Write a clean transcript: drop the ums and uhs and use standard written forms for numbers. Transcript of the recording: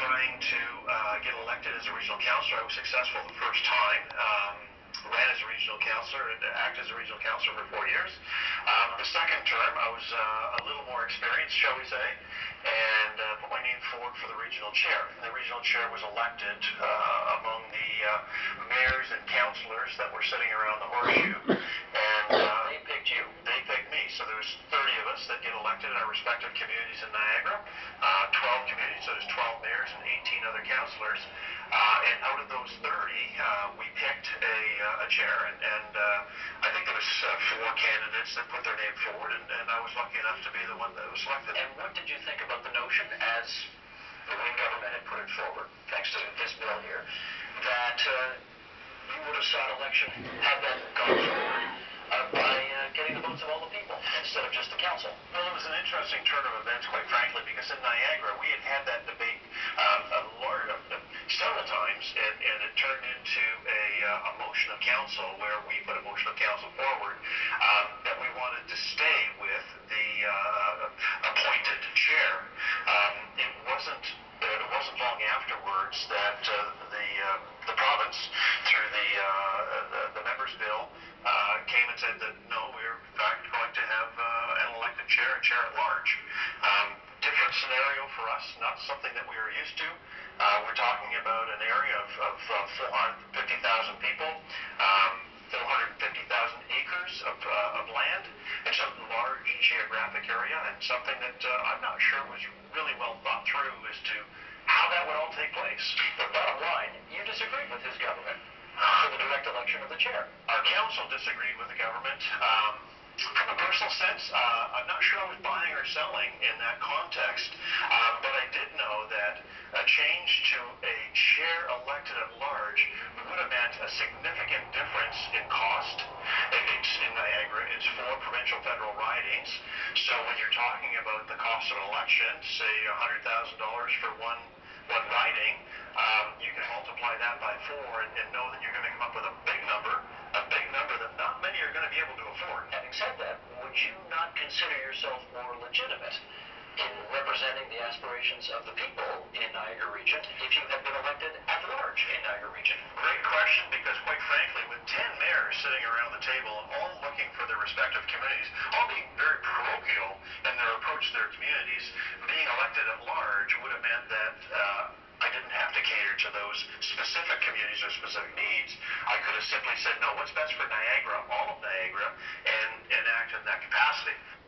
trying to get elected as a regional councillor. I was successful the first time. Ran as a regional councillor and acted as a regional councillor for 4 years. The second term, I was a little more experienced, shall we say, and put my name forward for the regional chair. And the regional chair was elected among the mayors and councillors that were sitting around the horseshoe. And they picked you. They picked me. So there's 30 of us that get elected in our respective communities in Niagara. 12 communities, so there's 12 mayors and 18 other councillors. And out of those 30, we picked a chair, and I think there was 4 candidates that put their name forward, and I was lucky enough to be the one that was selected. And what did you think about the notion, as the Wayne government had put it forward, thanks to this bill here, that you would have sought election had that gone forward by getting the votes of all the people instead of just the council? Well, it was an interesting turn of events, quite frankly, because in Niagara we had that debate several times, and it turned into a motion of council where we put a motion of council forward that we wanted to stay with the appointed chair. It wasn't long afterwards that the province, through the members' bill, came and said that no, we're in fact going to have an elected chair, a chair at large. Different scenario for us, not something that we are used to. We're talking about an area of 450,000 people, 450,000 acres of land. It's a large geographic area, and something that I'm not sure was really well thought through as to how that would all take place. But bottom line, you disagreed with his government for the direct election of the chair. Our council disagreed with the government. From a personal sense, I'm not sure I was buying or selling in that context, but I did know that a change to a chair elected at large would have meant a significant difference in cost. It's in Niagara, it's 4 provincial federal ridings, so when you're talking about the cost of an election, say $100,000 for one riding, you can multiply that by 4 and know that you're going to come up with a big number that not many are going to be able to afford. Having said that, would you not consider yourself more legitimate in representing the aspirations of the people in Niagara Region if you had been elected at large in Niagara Region? Great question, because quite frankly, with 10 mayors sitting around the table, all looking for their respective communities, all being very parochial in their approach to their communities, being elected at large would have meant that I didn't have to cater to those specific communities or specific needs. I could have simply said, no, what's best for Niagara, all of Niagara, and act in that capacity.